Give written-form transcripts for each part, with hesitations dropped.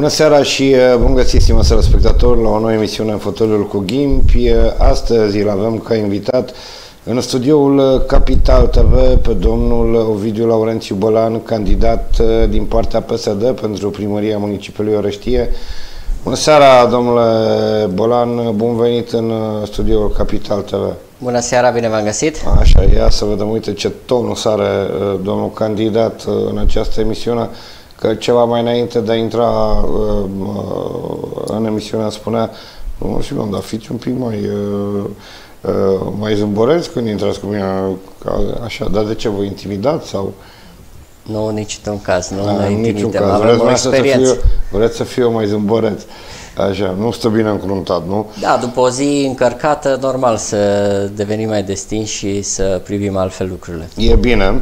Bună seara și bun găsit, stimați telespectatori, la o nouă emisiune în Fotoliul cu Ghimpi. Astăzi îl avem ca invitat în studioul Capital TV pe domnul Ovidiu Laurențiu Bălan, candidat din partea PSD pentru primăria municipiului Orăștie. Bună seara, domnule Bălan, bun venit în studioul Capital TV. Bună seara, bine v-am găsit. Așa, ia să vedem, uite ce tonus are domnul candidat în această emisiune. Că ceva mai înainte de a intra în emisiune spunea: și dar fiți un pic mai zâmboreți când intrați cu mine, așa, dar de ce, vă intimidați sau? Nu, nici în caz, nu ne intimidăm, avem o experiență. Vreți să fiu mai zâmboreți. Așa, nu stă bine încruntat, nu? Da, după o zi încărcată, normal să devenim mai destinși și să privim altfel lucrurile. E bine.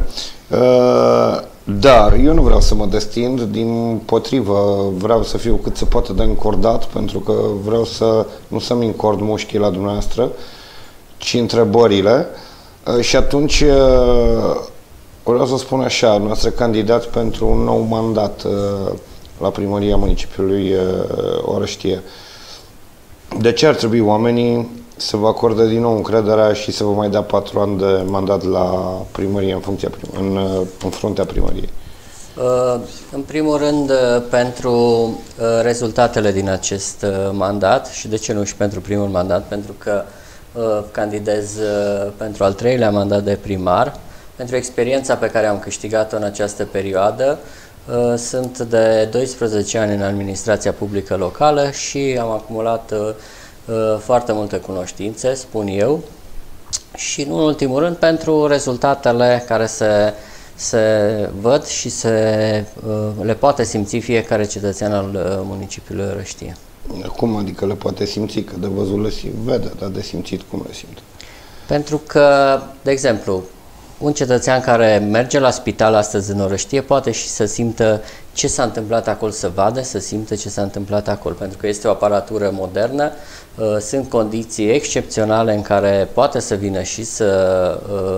Dar eu nu vreau să mă destind, dimpotrivă vreau să fiu cât se poate de încordat, pentru că vreau să nu să-mi încord mușchii la dumneavoastră, ci întrebările. Și atunci vreau să spun așa: noastră candidați pentru un nou mandat la primăria municipiului Orăștie. De ce ar trebui oamenii să vă acorde din nou încrederea și să vă mai dea 4 ani de mandat la primărie în fruntea primăriei? În primul rând, pentru rezultatele din acest mandat și de ce nu și pentru primul mandat, pentru că candidez pentru al 3-lea mandat de primar, pentru experiența pe care am câștigat-o în această perioadă. Sunt de 12 ani în administrația publică locală și am acumulat foarte multe cunoștințe, spun eu, și nu în ultimul rând pentru rezultatele care se văd și le poate simți fiecare cetățean al municipiului Orăștie. Cum adică le poate simți? Că de văzut le vede, dar de simțit cum le simte? Pentru că, de exemplu, un cetățean care merge la spital astăzi în Orăștie poate și să simtă ce s-a întâmplat acolo, să vadă, să simtă ce s-a întâmplat acolo, pentru că este o aparatură modernă, sunt condiții excepționale în care poate să vină și să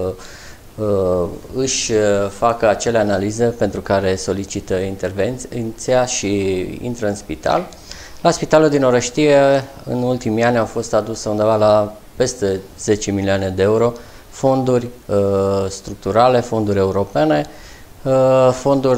își facă acele analize pentru care solicită intervenția și intră în spital. La spitalul din Orăștie, în ultimii ani, au fost aduse undeva la peste 10 milioane de euro fonduri structurale, fonduri europene, fonduri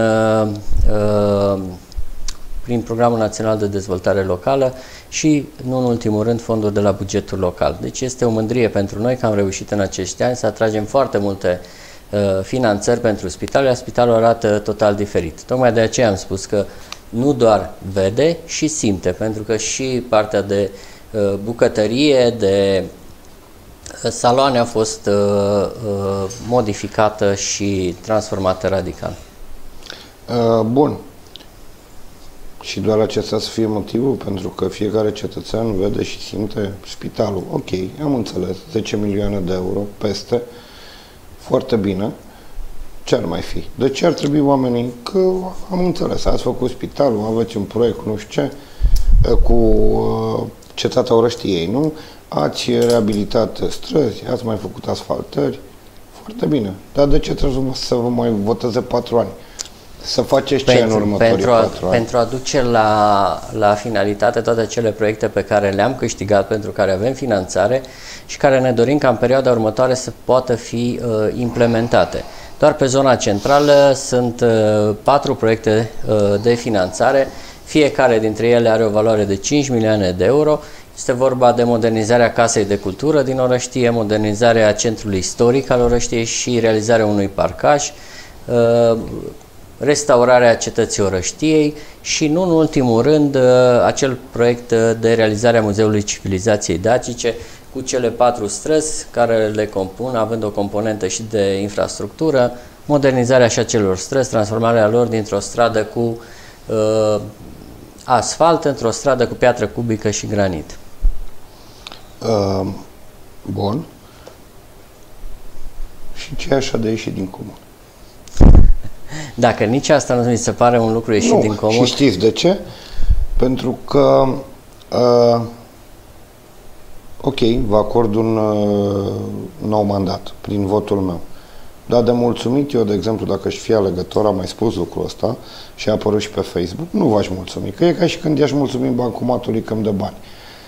prin Programul Național de Dezvoltare Locală și, nu în ultimul rând, fonduri de la bugetul local. Deci este o mândrie pentru noi că am reușit în acești ani să atragem foarte multe finanțări pentru spital, iar spitalul arată total diferit. Tocmai de aceea am spus că nu doar vede, și simte, pentru că și partea de bucătărie, de saloane a fost modificată și transformată radical. Bun. Și doar acesta să fie motivul? Pentru că fiecare cetățean vede și simte spitalul. Ok, am înțeles. 10 milioane de euro peste. Foarte bine. Ce ar mai fi? De ce ar trebui oamenii? Că am înțeles. Ați făcut spitalul, aveți un proiect, nu știu ce, cu cetatea Orăștiei, nu? Ați reabilitat străzi, ați mai făcut asfaltări, foarte bine. Dar de ce trebuie să vă mai voteze 4 ani? Să faceți ce în următorii 4 ani? Pentru a duce la finalitate toate acele proiecte pe care le-am câștigat, pentru care avem finanțare și care ne dorim ca în perioada următoare să poată fi implementate. Doar pe zona centrală sunt 4 proiecte de finanțare, fiecare dintre ele are o valoare de 5 milioane de euro. Este vorba de modernizarea Casei de Cultură din Orăștie, modernizarea Centrului Istoric al Orăștiei și realizarea unui parcaj, restaurarea Cetății Orăștiei și, nu în ultimul rând, acel proiect de realizare a Muzeului Civilizației Dacice cu cele 4 străzi care le compun, având o componentă și de infrastructură, modernizarea și acelor străzi, transformarea lor dintr-o stradă cu asfalt într-o stradă cu piatră cubică și granit. Bun. Și ce așa de ieșit din comun? Dacă nici asta nu mi se pare un lucru ieșit din comun... Și știți de ce? Pentru că ok, vă acord un nou mandat prin votul meu. Dar de mulțumit eu, de exemplu, dacă aș fi alegător, am mai spus lucrul ăsta și a apărut și pe Facebook, nu v-aș mulțumi. Că e ca și când i-aș mulțumi bancomatului că îmi dă bani.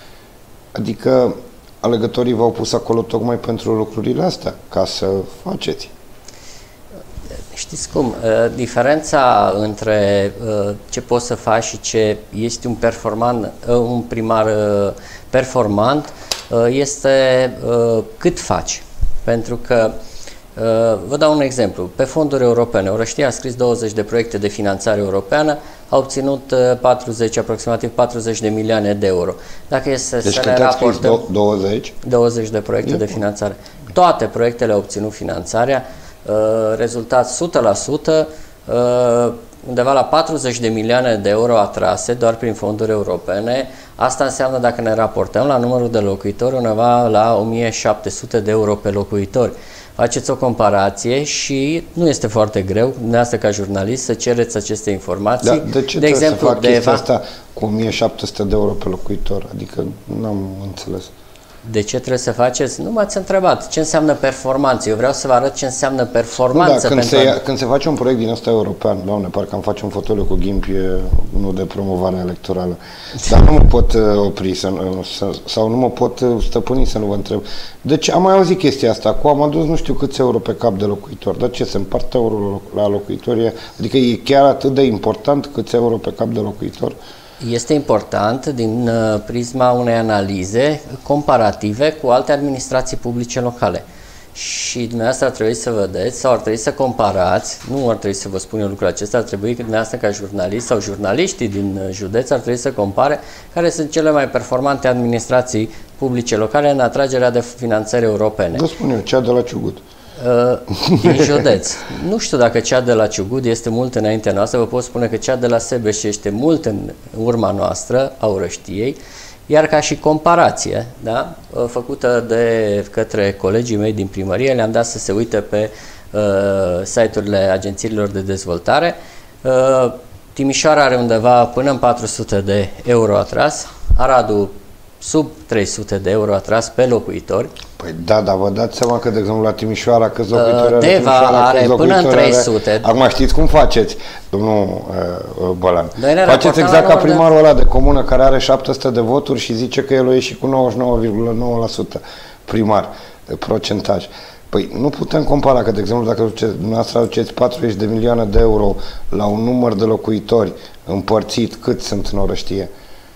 Adică alegătorii v-au pus acolo tocmai pentru lucrurile astea, ca să faceți. Știți cum? Diferența între ce poți să faci și ce este un primar performant este cât faci. Pentru că, vă dau un exemplu, pe fonduri europene, Orăștia a scris 20 de proiecte de finanțare europeană, a obținut aproximativ 40 de milioane de euro. Dacă este deci să ne raportăm 20 de proiecte de finanțare. Toate proiectele au obținut finanțarea, rezultat 100%, undeva la 40 de milioane de euro atrase doar prin fonduri europene. Asta înseamnă, dacă ne raportăm la numărul de locuitori, undeva la 1700 de euro pe locuitori. Faceți o comparație și nu este foarte greu, dumneavoastră ca jurnalist, să cereți aceste informații. Da, de ce trebuie să fac chestia asta cu 1700 de euro pe locuitor? Adică n-am înțeles. De ce trebuie să faceți? Nu m-ați întrebat. Ce înseamnă performanță? Eu vreau să vă arăt ce înseamnă performanță. Nu, când se face un proiect din ăsta european, doamne, parcă am face un fotoliu cu ghimpie, unul de promovare electorală, dar nu mă pot opri sau nu mă pot stăpâni să nu vă întreb. Deci am mai auzit chestia asta, am adus nu știu câți euro pe cap de locuitor, dar ce, se împarte euro la locuitori? Adică e chiar atât de important câți euro pe cap de locuitor? Este important din prisma unei analize comparative cu alte administrații publice locale. Și dumneavoastră ar trebui să vedeți sau ar trebui să comparați, nu ar trebui să vă spun eu lucrul acesta, ar trebui că dumneavoastră ca jurnalist sau jurnaliștii din județ ar trebui să compare care sunt cele mai performante administrații publice locale în atragerea de finanțări europene. Vă spun eu, cea de la Ciugut. Din județ. Nu știu dacă cea de la Ciugut este mult înaintea noastră, vă pot spune că cea de la Sebeș este mult în urma noastră, a Orăștiei, iar ca și comparație, da, făcută de către colegii mei din primărie, le-am dat să se uite pe site-urile agențiilor de dezvoltare. Timișoara are undeva până în 400 de euro atras, Aradul sub 300 de euro atras pe locuitori. Păi da, dar vă dați seama că, de exemplu, la Timișoara câți locuitori are? Deva are până în 300. Acum știți cum faceți, domnul Bălan? Faceți exact ca primarul ăla de comună care are 700 de voturi și zice că el o ieși cu 99,9% primar, procentaj. Păi nu putem compara că, de exemplu, dacă dumneavoastră aduceți 40 de milioane de euro la un număr de locuitori împărțit, cât sunt în Orăștie?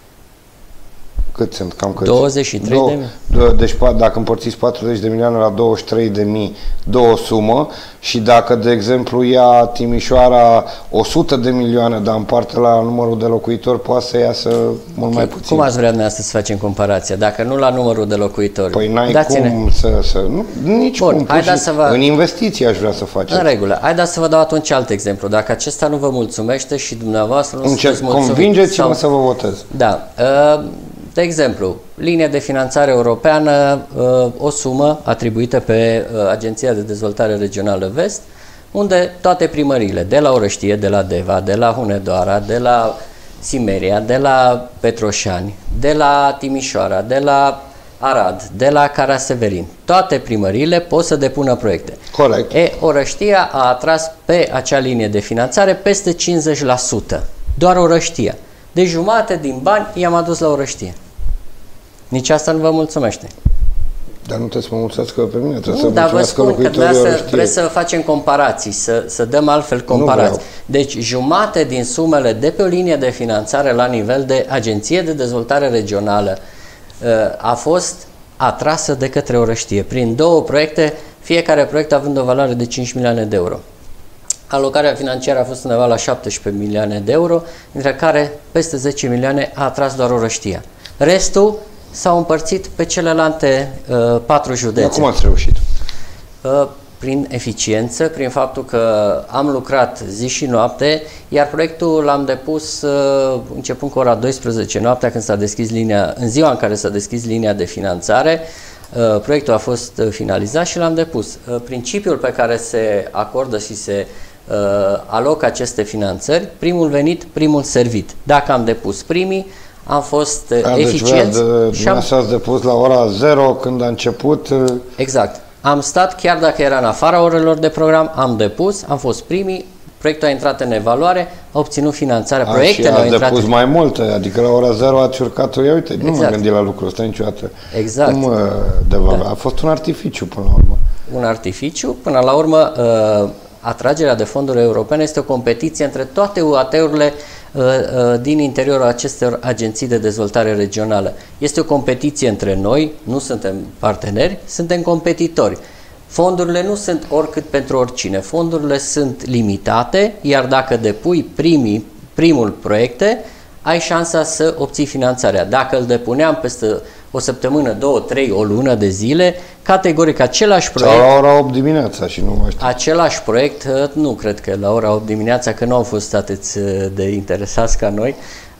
Cât sunt? Cam cât? 23.000. Deci dacă împărțiți 40 de milioane la 23.000, două sumă, și dacă, de exemplu, ia Timișoara 100 de milioane, dar împarte la numărul de locuitori, poate să iasă mult mai puțin. Cum ați vrea dumneavoastră să facem comparația? Dacă nu la numărul de locuitori. Păi n-ai cum să nici cum. În investiții aș vrea să faceți. În regulă. Haideți să vă dau atunci alt exemplu. Dacă acesta nu vă mulțumește și dumneavoastră nu sunteți mulțumiți. Convingeți-mă să vă votez. Da. De exemplu, linie de finanțare europeană, o sumă atribuită pe Agenția de Dezvoltare Regională Vest, unde toate primăriile, de la Orăștie, de la Deva, de la Hunedoara, de la Simeria, de la Petroșani, de la Timișoara, de la Arad, de la Caraseverin, toate primăriile pot să depună proiecte. Corect. Orăștia a atras pe acea linie de finanțare peste 50%. Doar Orăștia. De jumate din bani i-am adus la Orăștie. Nici asta nu vă mulțumește. Dar nu trebuie să mă mulțumească pe mine, trebuie să mulțumească locuitorii Orăștiei. Trebuie să facem comparații, să dăm altfel comparații. Deci jumate din sumele de pe o linie de finanțare la nivel de Agenție de Dezvoltare Regională a fost atrasă de către Orăștie prin două proiecte, fiecare proiect având o valoare de 5 milioane de euro. Alocarea financiară a fost undeva la 17 milioane de euro, dintre care peste 10 milioane a atras doar Orăștia. Restul s-au împărțit pe celelalte 4 județe. Cum ați reușit? Prin eficiență, prin faptul că am lucrat zi și noapte, iar proiectul l-am depus începând cu ora 12 noaptea, când s-a deschis linia, în ziua în care s-a deschis linia de finanțare. Proiectul a fost finalizat și l-am depus. Principiul pe care se acordă și se alocă aceste finanțări, primul venit, primul servit. Dacă am depus primii, am fost eficienți. Deci ați depus la ora 0 când a început. Exact. Am stat, chiar dacă era în afara orelor de program, am depus, am fost primii, proiectul a intrat în evaluare, a obținut finanțarea, proiectele au intrat. Și ați depus mai multe, adică la ora 0 ați urcat, ia uite, nu m-am gândit la lucrul ăsta niciodată. Exact. Cum da. A fost un artificiu până la urmă. Un artificiu, până la urmă, atragerea de fonduri europene este o competiție între toate UAT-urile din interiorul acestor agenții de dezvoltare regională. Este o competiție între noi, nu suntem parteneri, suntem competitori. Fondurile nu sunt oricât pentru oricine, fondurile sunt limitate, iar dacă depui primul proiecte, ai șansa să obții finanțarea. Dacă îl depuneam peste o săptămână, 2, 3, o lună de zile, categoric același proiect... Sau la ora 8 dimineața și nu mai știu. Același proiect, nu cred că la ora 8 dimineața, că nu au fost atât de interesați ca noi,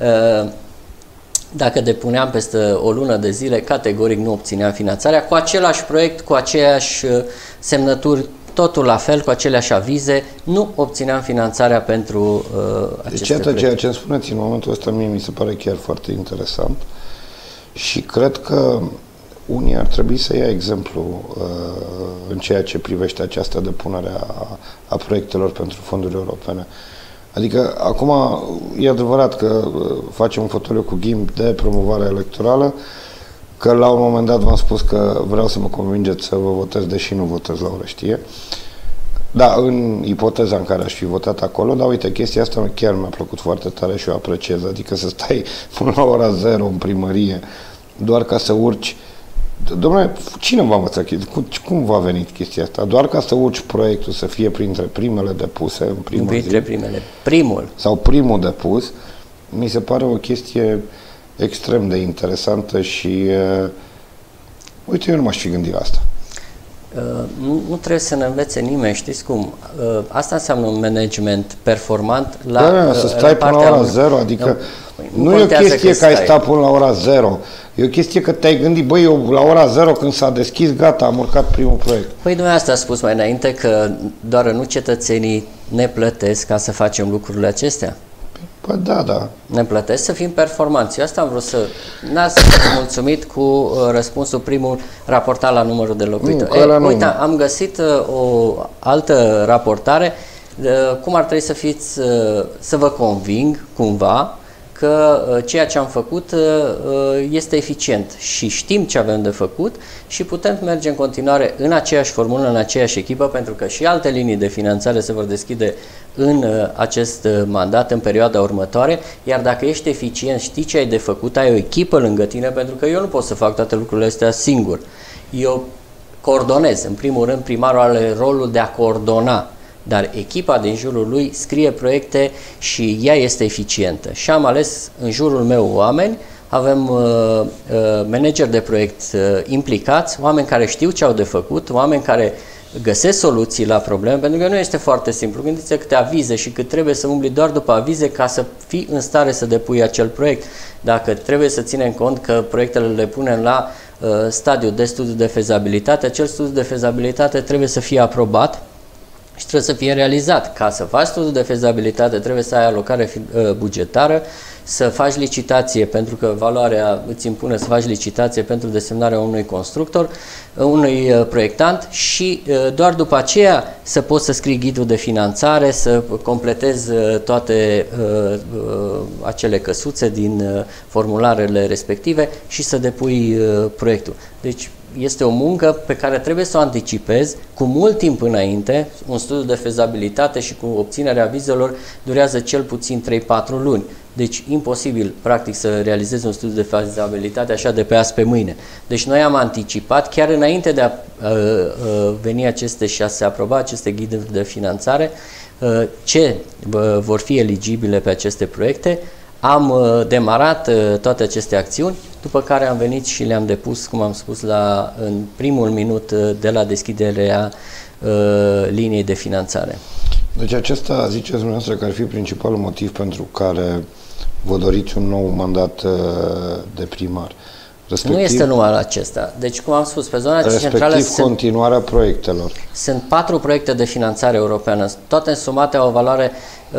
dacă depuneam peste o lună de zile, categoric nu obțineam finanțarea. Cu același proiect, cu aceeași semnături, totul la fel, cu aceleași avize, nu obțineam finanțarea pentru aceste proiecte. Deci, ceea ce îmi spuneți în momentul ăsta, mie mi se pare chiar foarte interesant și cred că unii ar trebui să ia exemplu în ceea ce privește această depunere a proiectelor pentru fonduri europene. Adică, acum, e adevărat că facem un fotoliu cu ghimp de promovare electorală, că la un moment dat v-am spus că vreau să mă convingeți să vă votez, deși nu votez la Orăștie. Da, în ipoteza în care aș fi votat acolo, dar uite, chestia asta chiar mi-a plăcut foarte tare și o apreciez, adică să stai până la ora 0 în primărie, doar ca să urci. Dom'le, cine v-a învățat chestia? Cum v-a venit chestia asta? Doar ca să urci proiectul să fie printre primele depuse în primul printre primele. Primul. Sau primul depus, mi se pare o chestie extrem de interesantă și uite, eu nu m-aș fi gândit la asta. Nu trebuie să ne învețe nimeni, știți cum? Asta înseamnă un management performant la da, să stai până la ora 0, adică nu e o chestie că ai stat până la ora 0, e o chestie că te-ai gândit, băi, eu la ora 0 când s-a deschis, gata, am urcat primul proiect. Păi dumneavoastră a spus mai înainte că doar nu cetățenii ne plătesc ca să facem lucrurile acestea. Păi da. Ne plătesc să fim performanți. Eu asta am vrut să... N-ați mulțumit cu răspunsul primul raportat la numărul de locuitori. Uite, am găsit o altă raportare. Cum ar trebui să fiți, să vă conving cumva că ceea ce am făcut este eficient și știm ce avem de făcut și putem merge în continuare în aceeași formulă, în aceeași echipă, pentru că și alte linii de finanțare se vor deschide în acest mandat, în perioada următoare, iar dacă ești eficient, știi ce ai de făcut, ai o echipă lângă tine, pentru că eu nu pot să fac toate lucrurile astea singur. Eu coordonez. În primul rând, primarul are rolul de a coordona, dar echipa din jurul lui scrie proiecte și ea este eficientă. Și am ales în jurul meu oameni, avem manageri de proiect implicați, oameni care știu ce au de făcut, oameni care găsesc soluții la probleme, pentru că nu este foarte simplu. Gândiți-vă câte avize și cât trebuie să umbli doar după avize ca să fii în stare să depui acel proiect. Dacă trebuie să ținem cont că proiectele le punem la stadiul de studiu de fezabilitate, acel studiu de fezabilitate trebuie să fie aprobat și trebuie să fie realizat. Ca să faci studiul de fezabilitate trebuie să ai alocare bugetară, să faci licitație, pentru că valoarea îți impune să faci licitație pentru desemnarea unui constructor, unui proiectant și doar după aceea să poți să scrii ghidul de finanțare, să completezi toate acele căsuțe din formularele respective și să depui proiectul. Deci este o muncă pe care trebuie să o anticipezi cu mult timp înainte. Un studiu de fezabilitate și cu obținerea vizelor durează cel puțin 3-4 luni. Deci imposibil, practic, să realizezi un studiu de fezabilitate așa de pe azi pe mâine. Deci noi am anticipat, chiar înainte de a veni aceste și a se aproba aceste ghiduri de finanțare, ce vor fi eligibile pe aceste proiecte. Am demarat toate aceste acțiuni, după care am venit și le-am depus, cum am spus, în primul minut de la deschiderea liniei de finanțare. Deci acesta, ziceți dumneavoastră, că ar fi principalul motiv pentru care vă doriți un nou mandat de primar. Nu este numai acesta. Deci, cum am spus, pe zona centrală continuarea proiectelor. Sunt 4 proiecte de finanțare europeană. Toate însumate au o valoare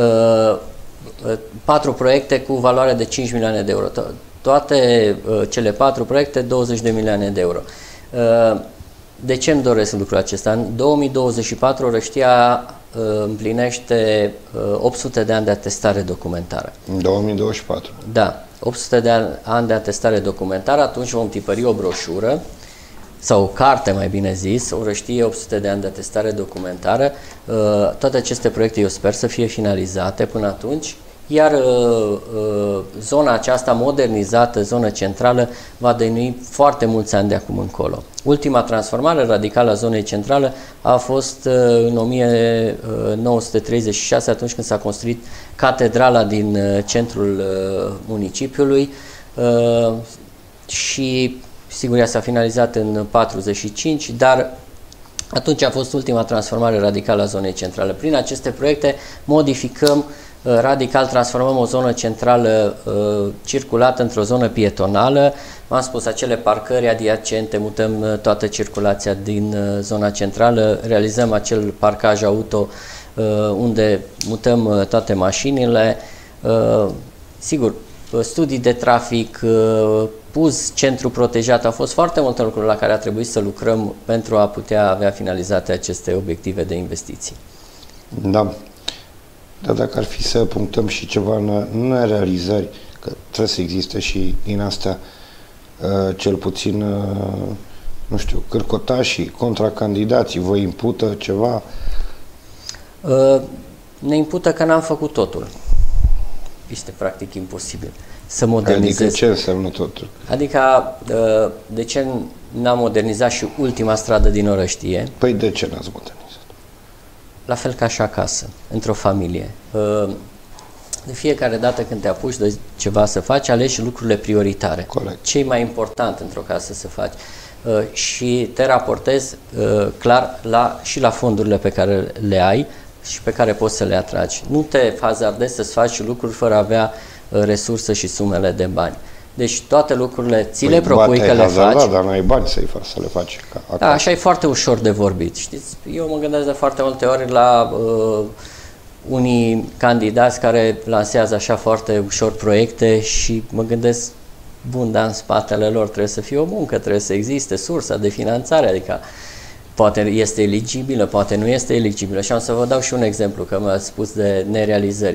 4 proiecte cu valoare de 5 milioane de euro. Toate cele 4 proiecte, 20 de milioane de euro. De ce îmi doresc lucrul acesta? În 2024 Orăștia împlinește 800 de ani de atestare documentară. În 2024. Da, 800 de ani de atestare documentară, atunci vom tipări o broșură sau o carte, mai bine zis, Orăștie 800 de ani de atestare documentară. Toate aceste proiecte eu sper să fie finalizate până atunci, iar zona aceasta modernizată, zonă centrală, va dăinui foarte mulți ani de acum încolo. Ultima transformare radicală a zonei centrale a fost în 1936, atunci când s-a construit catedrala din centrul municipiului și sigur ea s-a finalizat în 45, dar atunci a fost ultima transformare radicală a zonei centrale. Prin aceste proiecte modificăm radical, transformăm o zonă centrală circulată într-o zonă pietonală. V-am spus, acele parcări adiacente, mutăm toată circulația din zona centrală, realizăm acel parcaj auto unde mutăm toate mașinile. Sigur, studii de trafic, PUZ, centru protejat, au fost foarte multe lucruri la care a trebuit să lucrăm pentru a putea avea finalizate aceste obiective de investiții. Da. Dar dacă ar fi să punctăm și ceva în nerealizări, că trebuie să existe și din astea, cel puțin, nu știu, cârcotașii, contracandidații, vă impută ceva? Ne impută că n-am făcut totul. Este practic imposibil să modernizez. Adică ce înseamnă totul? Adică de ce n-am modernizat și ultima stradă din Orăștie? Păi de ce n-ați modernizat? La fel ca și acasă, într-o familie. De fiecare dată când te apuci de ceva să faci, alegi lucrurile prioritare. Corect. Ce e mai important într-o casă să faci. Și te raportezi clar și la fondurile pe care le ai și pe care poți să le atragi. Nu te hazardezi să-ți faci lucruri fără a avea resurse și sumele de bani. Deci toate lucrurile ți le propui că le faci. Dar n-ai bani să le faci acasă. Da, așa e foarte ușor de vorbit. Știți, eu mă gândesc de foarte multe ori la unii candidați care lansează așa foarte ușor proiecte și mă gândesc, bun, dar în spatele lor trebuie să fie o muncă, trebuie să existe sursa de finanțare, adică poate este eligibilă, poate nu este eligibilă. Și am să vă dau și un exemplu, că mi-ați spus de nerealizări.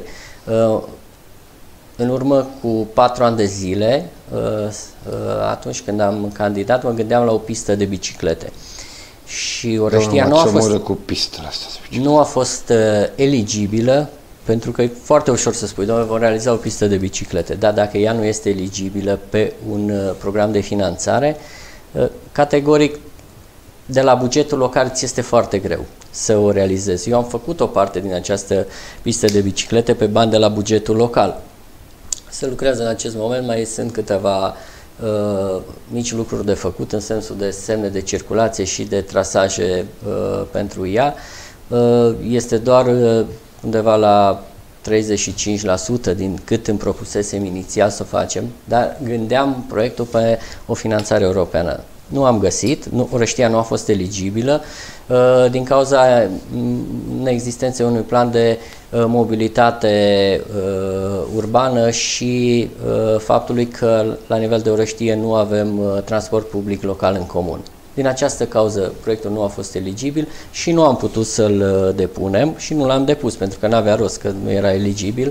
În urmă cu 4 ani de zile, atunci când am candidat, mă gândeam la o pistă de biciclete. Și Orăștia nu a fost eligibilă, pentru că e foarte ușor să spui, doamne, vom realiza o pistă de biciclete, dar dacă ea nu este eligibilă pe un program de finanțare, categoric de la bugetul local ți este foarte greu să o realizezi. Eu am făcut o parte din această pistă de biciclete pe bani de la bugetul local. Se lucrează în acest moment, mai sunt câteva mici lucruri de făcut în sensul de semne de circulație și de trasaje pentru ea. Este doar undeva la 35% din cât îmi propusesem inițial să o facem, dar gândeam proiectul pe o finanțare europeană. Nu am găsit, Orăștia nu a fost eligibilă din cauza neexistenței unui plan de mobilitate urbană și faptului că la nivel de Orăștie nu avem transport public local în comun. Din această cauză proiectul nu a fost eligibil și nu am putut să-l depunem și nu l-am depus pentru că n-avea rost, că nu era eligibil.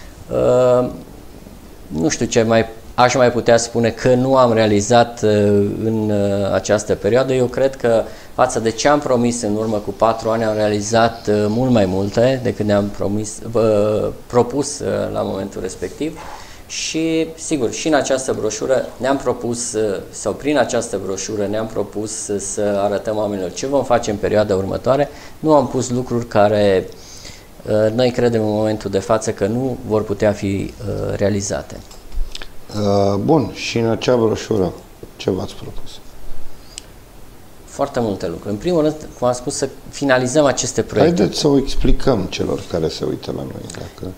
Nu știu ce aș mai putea spune că nu am realizat în această perioadă. Eu cred că față de ce am promis în urmă cu 4 ani, am realizat mult mai multe decât ne-am propus la momentul respectiv. Și, sigur, și în această broșură ne-am propus, sau prin această broșură ne-am propus să arătăm oamenilor ce vom face în perioada următoare. Nu am pus lucruri care noi credem în momentul de față că nu vor putea fi realizate. Bun, și în acea broșură ce v-ați propus? Foarte multe lucruri. În primul rând, cum am spus, să finalizăm aceste proiecte. Haideți să o explicăm celor care se uită la noi. Dacă...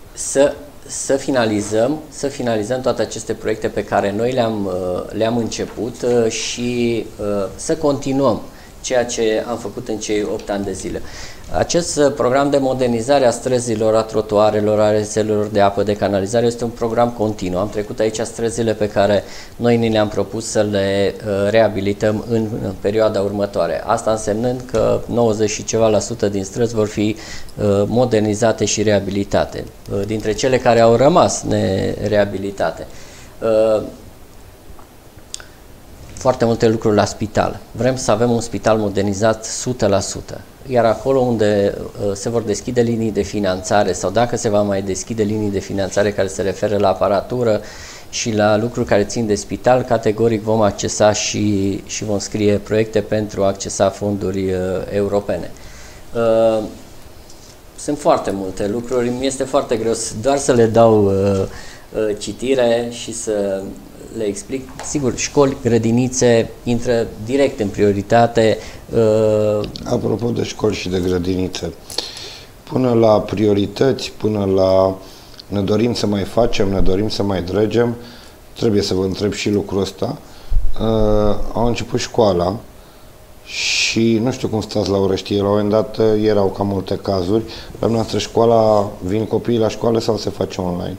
Să finalizăm toate aceste proiecte pe care noi le-am început și să continuăm. ceea ce am făcut în cei 8 ani de zile. Acest program de modernizare a străzilor, a trotuarelor, a rețelelor de apă, de canalizare este un program continuu. Am trecut aici străzile pe care noi ni le-am propus să le reabilităm în perioada următoare. Asta însemnând că 90 și ceva la sută din străzi vor fi modernizate și reabilitate. Dintre cele care au rămas nereabilitate. Foarte multe lucruri la spital. Vrem să avem un spital modernizat 100%. Iar acolo unde se vor deschide linii de finanțare sau dacă se va mai deschide linii de finanțare care se referă la aparatură și la lucruri care țin de spital, categoric vom accesa și vom scrie proiecte pentru a accesa fonduri europene. Sunt foarte multe lucruri, mi este foarte greu doar să le dau citire și să le explic. Sigur, școli, grădinițe intră direct în prioritate. Apropo de școli și de grădinițe, până la priorități, până la ne dorim să mai facem, ne dorim să mai dregem, trebuie să vă întreb și lucrul ăsta. Au început școala și nu știu cum stați la Orăștie, la un moment dat erau cam multe cazuri. La noastră școala, vin copiii la școală sau se face online?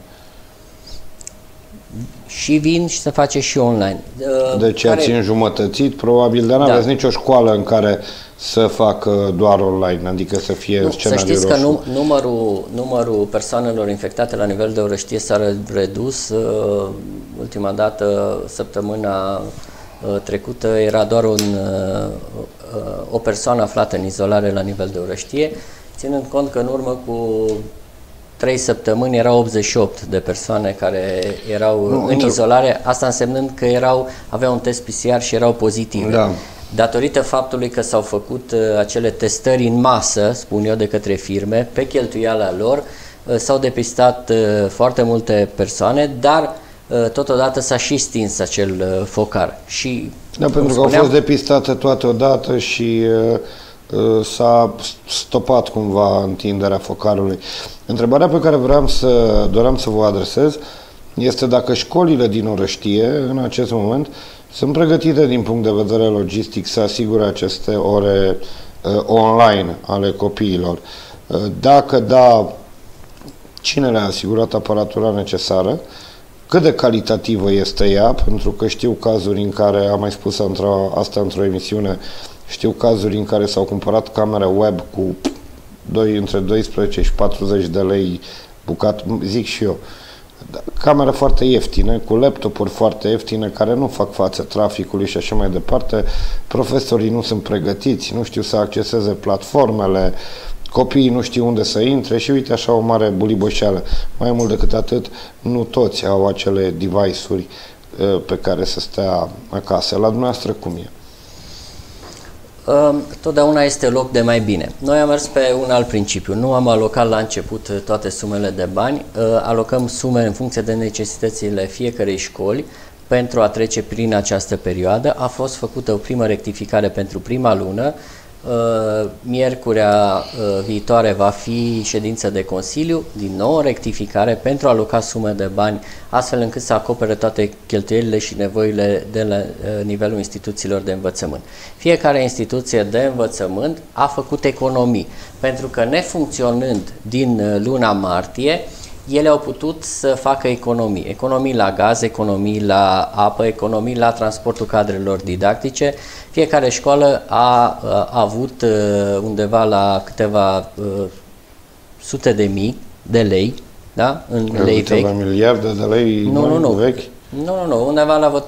Și vin și se face și online. Deci ați înjumătățit, probabil, dar n-aveți nicio școală în care să facă doar online, adică să fie scenariul roșu. Să știți că numărul persoanelor infectate la nivel de Orăștie s-a redus. Ultima dată, săptămâna trecută, era doar o persoană aflată în izolare la nivel de Orăștie, ținând cont că în urmă cu 3 săptămâni erau 88 de persoane care erau în izolare, asta însemnând că aveau un test PCR și erau pozitive. Da. Datorită faptului că s-au făcut acele testări în masă, spun eu, de către firme, pe cheltuiala lor, s-au depistat foarte multe persoane, dar totodată s-a și stins acel focar. Și, da, pentru că au fost depistate toate odată și s-a stopat cumva întinderea focarului. Întrebarea pe care doream să vă adresez este dacă școlile din Orăștie, în acest moment, sunt pregătite din punct de vedere logistic să asigure aceste ore online ale copiilor. Dacă da, cine le-a asigurat aparatura necesară? Cât de calitativă este ea? Pentru că știu cazuri în care, am mai spus asta într-o emisiune, știu cazuri în care s-au cumpărat camere web cu între 12 și 40 de lei bucat, zic și eu. Camere foarte ieftine, cu laptopuri foarte ieftine, care nu fac față traficului și așa mai departe. Profesorii nu sunt pregătiți, nu știu să acceseze platformele, copiii nu știu unde să intre și uite așa o mare buliboșeală. Mai mult decât atât, nu toți au acele device-uri pe care să stea acasă. La dumneavoastră cum e? Totdeauna este loc de mai bine. Noi am mers pe un alt principiu. Nu am alocat la început toate sumele de bani, alocăm sume în funcție de necesitățile fiecărei școli pentru a trece prin această perioadă. A fost făcută o primă rectificare pentru prima lună. Miercurea viitoare va fi ședință de Consiliu, din nou rectificare pentru a aloca sume de bani astfel încât să acopere toate cheltuielile și nevoile de la nivelul instituțiilor de învățământ. Fiecare instituție de învățământ a făcut economii, pentru că nefuncționând din luna martie, ele au putut să facă economii. Economii la gaz, economii la apă, economii la transportul cadrelor didactice. Fiecare școală a avut undeva la câteva sute de mii de lei, da? În lei vechi. Miliarde de lei vechi? Nu, undeva la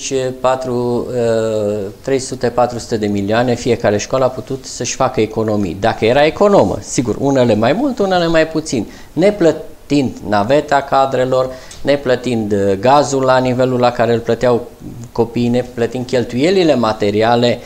300-400 de milioane, fiecare școală a putut să-și facă economii. Dacă era economă, sigur, unele mai mult, unele mai puțin, neplătind naveta cadrelor, neplătind gazul la nivelul la care îl plăteau copiii, neplătind cheltuielile materiale,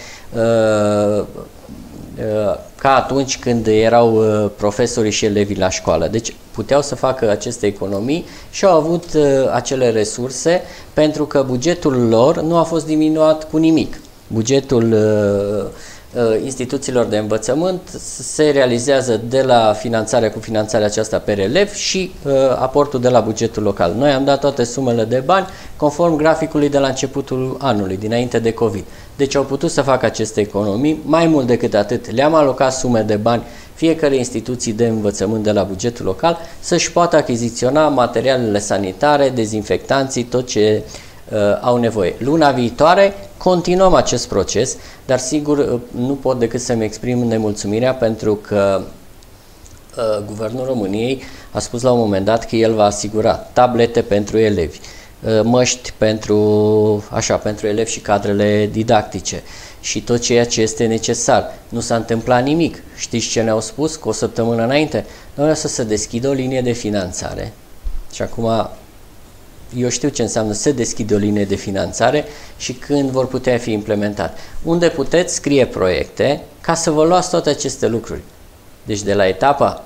ca atunci când erau profesorii și elevii la școală. Deci puteau să facă aceste economii și au avut acele resurse pentru că bugetul lor nu a fost diminuat cu nimic. Bugetul instituțiilor de învățământ se realizează de la finanțarea cu finanțarea aceasta per elev și aportul de la bugetul local. Noi am dat toate sumele de bani conform graficului de la începutul anului, dinainte de COVID. Deci au putut să facă aceste economii. Mai mult decât atât, le-am alocat sume de bani fiecare instituții de învățământ de la bugetul local să-și poată achiziționa materialele sanitare, dezinfectanții, tot ce au nevoie. Luna viitoare continuăm acest proces, dar sigur nu pot decât să-mi exprim nemulțumirea pentru că Guvernul României a spus la un moment dat că el va asigura tablete pentru elevi, măști pentru elevi și cadrele didactice și tot ceea ce este necesar. Nu s-a întâmplat nimic. Știți ce ne-au spus cu o săptămână înainte? Noi o să se deschidă o linie de finanțare. Și acum eu știu ce înseamnă să deschide o linie de finanțare și când vor putea fi implementate. Unde puteți scrie proiecte ca să vă luați toate aceste lucruri. Deci de la etapa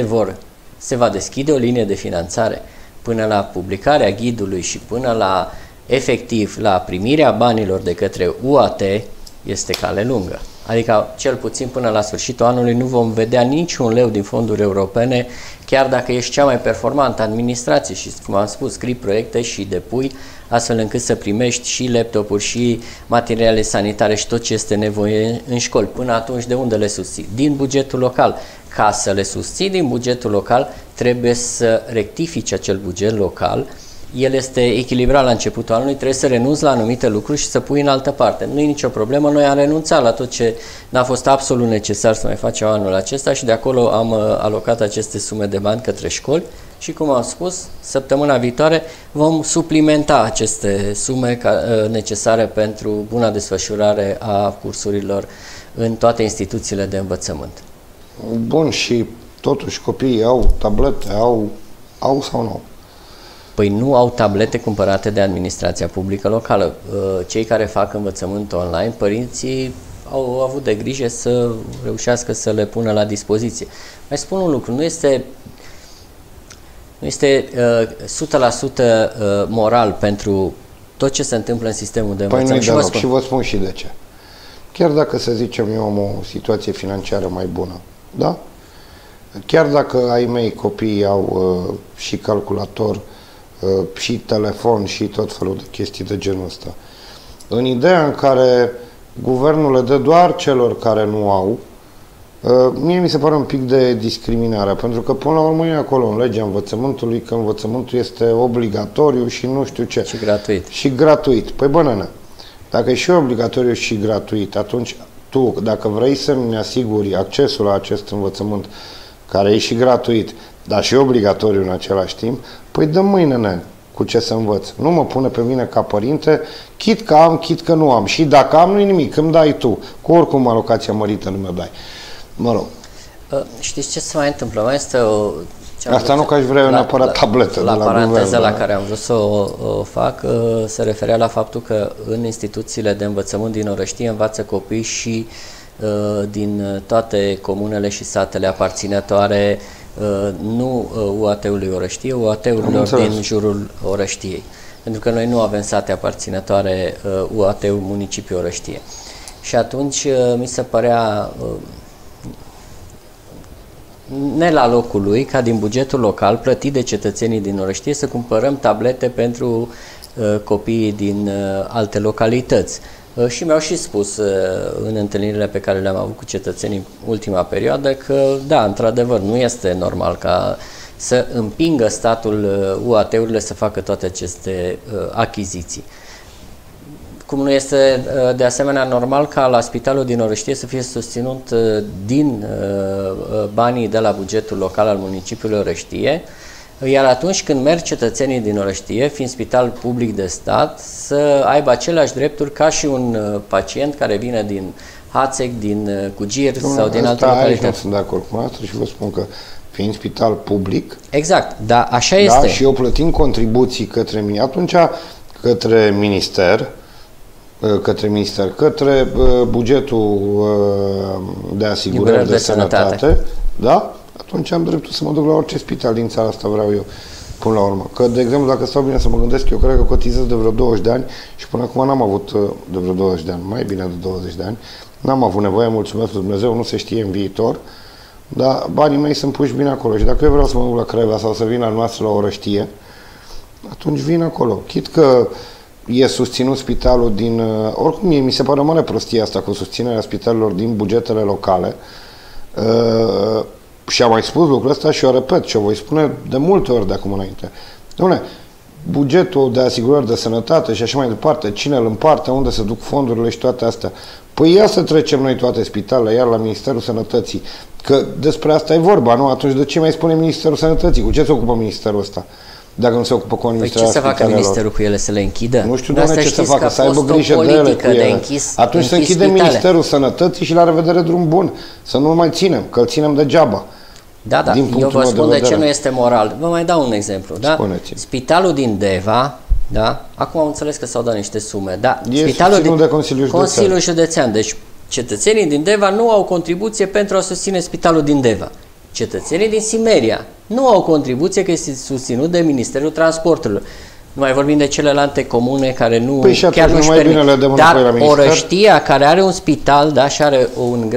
se va deschide o linie de finanțare până la publicarea ghidului și până la efectiv la primirea banilor de către UAT este cale lungă. Adică cel puțin până la sfârșitul anului nu vom vedea niciun leu din fonduri europene, chiar dacă ești cea mai performantă administrație și, cum am spus, scrii proiecte și depui astfel încât să primești și laptopuri și materiale sanitare și tot ce este nevoie în școli. Până atunci de unde le susții? Din bugetul local. Ca să le susții din bugetul local trebuie să rectifici acel buget local. El este echilibrat la începutul anului, trebuie să renunți la anumite lucruri și să pui în altă parte. Nu e nicio problemă, noi am renunțat la tot ce n-a fost absolut necesar să mai facem anul acesta și de acolo am alocat aceste sume de bani către școli și, cum am spus, săptămâna viitoare vom suplimenta aceste sume necesare pentru buna desfășurare a cursurilor în toate instituțiile de învățământ. Bun, și totuși copiii au tablete, au sau nu? Păi nu au tablete cumpărate de administrația publică locală. Cei care fac învățământ online, părinții au avut de grijă să reușească să le pună la dispoziție. Mai spun un lucru, nu este 100% moral pentru tot ce se întâmplă în sistemul de învățământ. Păi nu-i deloc și vă spun și de ce. Chiar dacă, să zicem, eu am o situație financiară mai bună, da? Chiar dacă ai mei copii au și calculator, și telefon și tot felul de chestii de genul ăsta. În ideea în care guvernul le dă doar celor care nu au, mie mi se pare un pic de discriminare, pentru că până la urmă e acolo în legea învățământului că învățământul este obligatoriu și nu știu ce. Și gratuit. Și gratuit. Păi bănănă, dacă e și obligatoriu și gratuit, atunci tu, dacă vrei să-mi asiguri accesul la acest învățământ, care e și gratuit, dar și obligatoriu în același timp, păi dă mâine, cu ce să învăț. Nu mă pune pe mine ca părinte, chit că am, chit că nu am. Și dacă am, nu-i nimic, îmi dai tu. Cu oricum alocația mărită nu mi-o dai. Mă rog. Știți ce se mai întâmplă? Mai este Asta nu că aș vrea neapărat tabletă de la paranteza guvern, la care am vrut să o fac, se referea la faptul că în instituțiile de învățământ din Orăștie învață copii și din toate comunele și satele aparținătoare nu UAT-ului Orăștie, UAT-urilor din jurul Orăștiei. Pentru că noi nu avem sate aparținătoare UAT-ul municipiul Orăștie. Și atunci mi se părea ne la locul lui ca din bugetul local plătit de cetățenii din Orăștie să cumpărăm tablete pentru copiii din alte localități. Și mi-au și spus în întâlnirile pe care le-am avut cu cetățenii în ultima perioadă că, da, într-adevăr, nu este normal ca să împingă statul UAT-urile să facă toate aceste achiziții. Cum nu este de asemenea normal ca la spitalul din Orăștie să fie susținut din banii de la bugetul local al municipiului Orăștie, iar atunci când merg cetățenii din Orăștie, fiind spital public de stat, să aibă aceleași drepturi ca și un pacient care vine din Hațeg, din Cugir sau din alte localități. Aici nu sunt de acord cu asta și vă spun că fiind spital public, exact, dar așa este. Da, și eu plătind contribuții către mine, atunci către minister, către bugetul de asigurări de sănătate, da? Atunci am dreptul să mă duc la orice spital din țara asta vreau eu, până la urmă. Că, de exemplu, dacă stau bine să mă gândesc, eu cred că cotizez de vreo 20 de ani și până acum n-am avut de vreo 20 de ani, mai bine de 20 de ani, N-am avut nevoie, mulțumesc lui Dumnezeu, nu se știe în viitor, dar banii mei sunt puși bine acolo. Și dacă eu vreau să mă duc la Craiova sau să vin la noastră la Orăștie, atunci vin acolo. Chit că e susținut spitalul din... Oricum, mi se pare o mare prostie asta cu susținerea spitalelor din bugetele locale. Și am mai spus lucrul ăsta și o repet și o voi spune de multe ori de acum înainte. Dom'le, bugetul de asigurări de sănătate și așa mai departe, cine îl împarte, unde se duc fondurile și toate astea. Păi ia să trecem noi toate spitalele, iar la Ministerul Sănătății, că despre asta e vorba, nu? Atunci de ce mai spune Ministerul Sănătății? Cu ce se ocupă Ministerul ăsta? Dacă nu se ocupă cu administrarea spitalelor. Păi ce să facă Ministerul cu ele? Să le închidă? Nu știu, doamne, ce să facă, să aibă grijă de ele cu ele. Atunci să închidem Ministerul Sănătății și la revedere drum bun. Să nu mai ținem, că îl ținem degeaba. Da, eu vă spun de ce nu este moral. Vă mai dau un exemplu. Da? Spitalul din Deva, da? Acum am înțeles că s-au dat niște sume. Da? Spitalul din de Consiliul Județean. Deci cetățenii din Deva nu au contribuție pentru a susține Spitalul din Deva. Cetățenii din Simeria nu au contribuție, că este susținut de Ministerul Transporturilor. Nu mai vorbim de celelalte comune care nu, păi chiar nu-și permit. Dar Orăștia, care are un spital, da, și are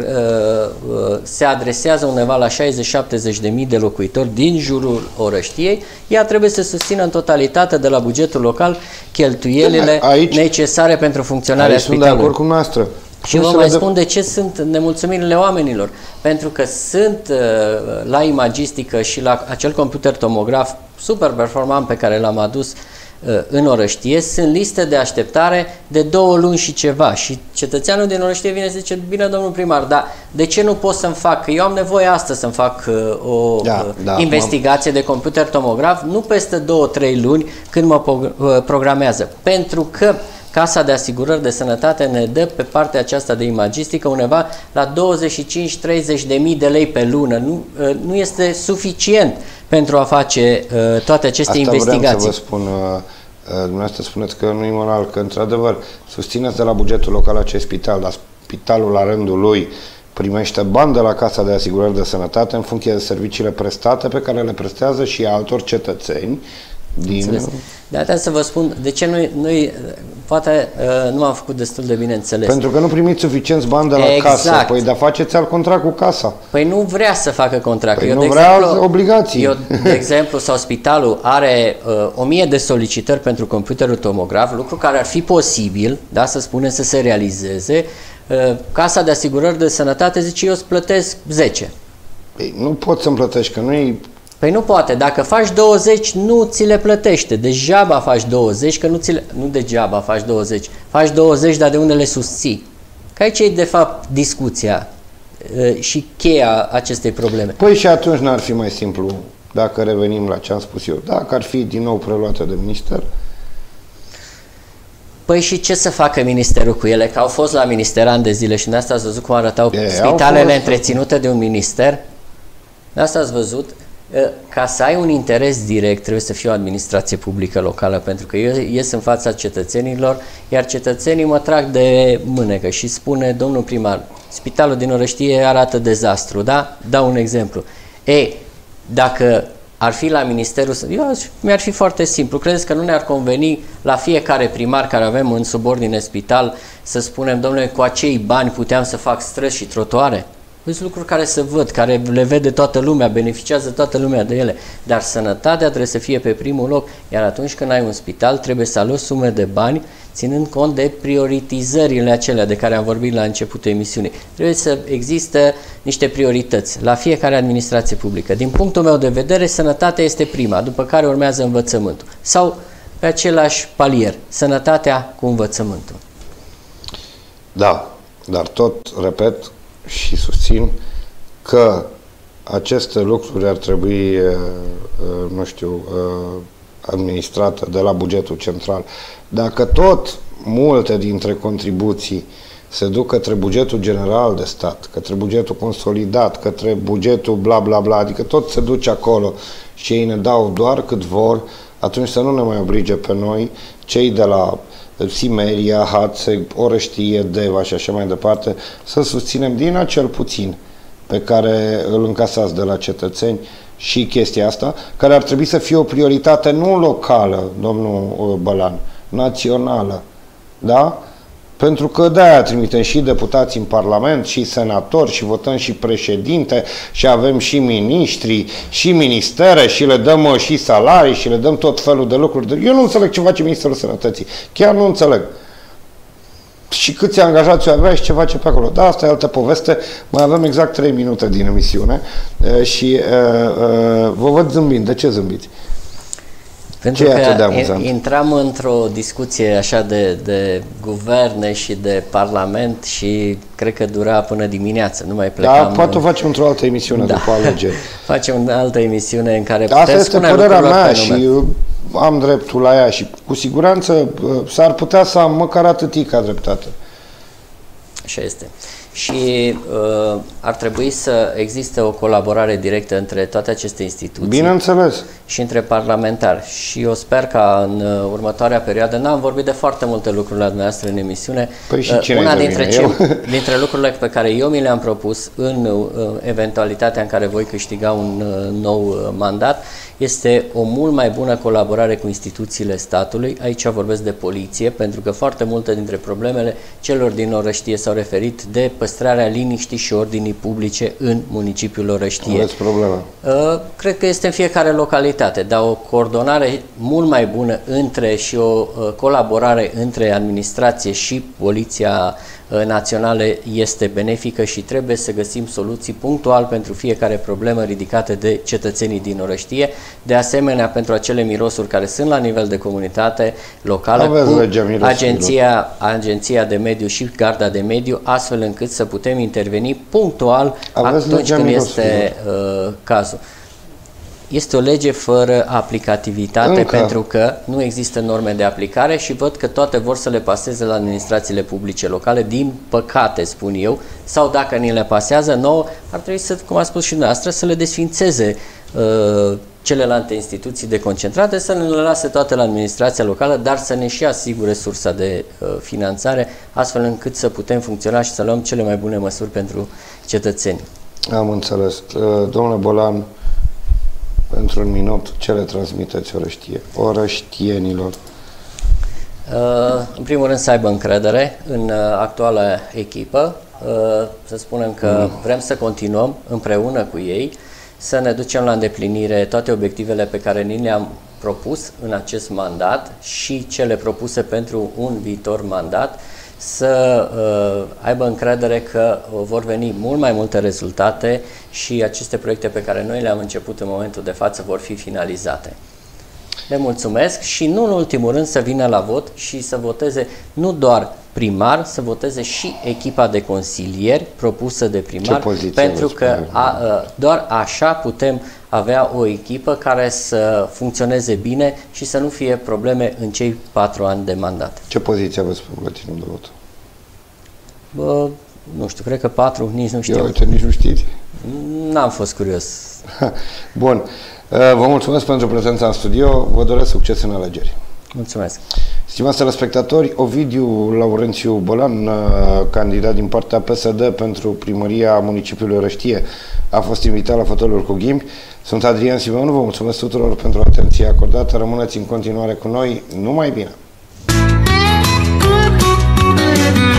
se adresează undeva la 60-70 de mii de locuitori din jurul Orăștiei, ea trebuie să susțină în totalitate de la bugetul local cheltuielile necesare pentru funcționarea spitalului. Sunt de acord cu noastră. Și vă mai spun de ce sunt nemulțumirile oamenilor. Pentru că sunt la imagistică și la acel computer tomograf super performant pe care l-am adus în Orăștie, sunt liste de așteptare de 2 luni și ceva. Și cetățeanul din Orăștie vine și zice, bine, domnul primar, dar de ce nu pot să-mi fac? Că eu am nevoie astăzi să-mi fac o investigație de computer tomograf, nu peste 2-3 luni când mă programează. Pentru că Casa de Asigurări de Sănătate ne dă pe partea aceasta de imagistică undeva la 25-30 de mii de lei pe lună. Nu este suficient pentru a face toate aceste investigații. Vreau să vă spun, dumneavoastră spuneți că nu e moral, că într-adevăr susțineți de la bugetul local acest spital, dar spitalul la rândul lui primește bani de la Casa de Asigurări de Sănătate în funcție de serviciile prestate pe care le prestează și altor cetățeni. De atât să vă spun, de ce noi poate nu am făcut destul de bine înțeles. Pentru că nu primiți suficienți bani de la casă. Păi, dar faceți alt contract cu casa. Păi nu vrea să facă contract. Păi nu vrea obligații. Eu, de exemplu, sau spitalul are 1000 de solicitări pentru computerul tomograf, lucru care ar fi posibil, da, să spunem, să se realizeze. Casa de Asigurări de Sănătate zice, eu îți plătesc 10. Păi nu poți să-mi plătești, că nu e... Păi nu poate. Dacă faci 20, nu ți le plătește. Degeaba faci 20, că nu degeaba faci 20. Faci 20, dar de unde le susții? Că aici e, de fapt, discuția și cheia acestei probleme. Păi și atunci n-ar fi mai simplu, dacă revenim la ce am spus eu, dacă ar fi din nou preluate de minister? Păi și ce să facă ministerul cu ele? Că au fost la minister ani de zile și de asta ați văzut cum arătau spitalele întreținute de un minister? De asta ați văzut? Ca să ai un interes direct, trebuie să fie o administrație publică locală, pentru că eu ies în fața cetățenilor, iar cetățenii mă trag de mânecă și spune, domnul primar, spitalul din Orăștie arată dezastru, da? Dau un exemplu. Dacă ar fi la ministerul, mi-ar fi foarte simplu. Credeți că nu ne-ar conveni la fiecare primar care avem în subordine spital să spunem, domnule, cu acei bani puteam să fac străzi și trotuare? Sunt lucruri care se văd, care le vede toată lumea, beneficiază toată lumea de ele, dar sănătatea trebuie să fie pe primul loc, iar atunci când ai un spital trebuie să aloci sume de bani, ținând cont de prioritizările acelea de care am vorbit la începutul emisiunii. Trebuie să existe niște priorități la fiecare administrație publică. Din punctul meu de vedere, sănătatea este prima, după care urmează învățământul. Sau pe același palier, sănătatea cu învățământul. Da, dar tot, repet, și susțin că aceste lucruri ar trebui, nu știu, administrate de la bugetul central. Dacă tot multe dintre contribuții se duc către bugetul general de stat, către bugetul consolidat, către bugetul bla bla bla, adică tot se duce acolo și ei ne dau doar cât vor, atunci să nu ne mai oblige pe noi, cei de la Simeria, Hațeg, Orăștie, Deva și așa mai departe, să susținem din acel puțin pe care îl încasați de la cetățeni și chestia asta, care ar trebui să fie o prioritate nu locală, domnul Bălan, națională. Da? Pentru că de-aia trimitem și deputați în Parlament, și senatori, și votăm și președinte, și avem și miniștri, și ministere, și le dăm și salarii, și le dăm tot felul de lucruri. Eu nu înțeleg ce face Ministerul Sănătății. Chiar nu înțeleg. Și câți angajați o avea și ce face pe acolo. Da, asta e altă poveste. Mai avem exact 3 minute din emisiune și vă văd zâmbind. De ce zâmbiți? Pentru că intram într-o discuție așa de guverne și de parlament și cred că dura până dimineață, nu mai plecam. Da, poate o facem într-o altă emisiune după alegeri. Facem o altă emisiune în care putem spune lucrurile. Asta este părerea mea și am dreptul la ea și cu siguranță s-ar putea să am măcar atâtica dreptate. Așa este. Și ar trebui să existe o colaborare directă între toate aceste instituții. Bineînțeles. Și între parlamentari. Și eu sper ca în următoarea perioadă, n-am vorbit de foarte multe lucruri la dumneavoastră în emisiune. Păi și cine una dintre lucrurile pe care eu mi le-am propus în eventualitatea în care voi câștiga un nou mandat este o mult mai bună colaborare cu instituțiile statului. Aici vorbesc de poliție, pentru că foarte multe dintre problemele celor din Orăștie s-au referit de păstrarea liniștii și ordinii publice în municipiul Orăștie. Aveți problema. Cred că este în fiecare localitate, dar o coordonare mult mai bună între și o colaborare între administrație și Poliția Națională este benefică și trebuie să găsim soluții punctual pentru fiecare problemă ridicată de cetățenii din Orăștie. De asemenea, pentru acele mirosuri care sunt la nivel de comunitate locală, cu agenția de mediu și garda de mediu, astfel încât să putem interveni punctual atunci când este cazul. Este o lege fără aplicativitate pentru că nu există norme de aplicare și văd că toate vor să le paseze la administrațiile publice locale, din păcate, spun eu, sau dacă ni le pasează nouă, ar trebui să, cum a spus și dumneavoastră, să le desfințeze celelalte instituții deconcentrate, să ne le lase toate la administrația locală, dar să ne și asigure sursa de finanțare, astfel încât să putem funcționa și să luăm cele mai bune măsuri pentru cetățeni. Am înțeles. Domnule Bolan, pentru un minut, ce le transmiteți orăștienilor? În primul rând să aibă încredere în actuala echipă, să spunem că vrem să continuăm împreună cu ei, să ne ducem la îndeplinire toate obiectivele pe care ni le-am propus în acest mandat și cele propuse pentru un viitor mandat, să aibă încredere că vor veni mult mai multe rezultate și aceste proiecte pe care noi le-am început în momentul de față vor fi finalizate. Le mulțumesc și nu în ultimul rând să vină la vot și să voteze nu doar primar, să voteze și echipa de consilieri propusă de primar, pentru că doar așa putem avea o echipă care să funcționeze bine și să nu fie probleme în cei 4 ani de mandat. Ce poziție aveți pe buletinul de vot? Nu știu, cred că 4, nici nu știu. Uite, nici nu știți. N-am fost curios. Bun. Vă mulțumesc pentru prezența în studio. Vă doresc succes în alegeri. Mulțumesc. Stimați telespectatori, Ovidiu Laurențiu Bolan, candidat din partea PSD pentru primăria municipiului Orăștie, a fost invitat la Fotoliul cu Ghimbi. Sunt Adrian Simeonu, vă mulțumesc tuturor pentru atenția acordată. Rămâneți în continuare cu noi. Numai bine!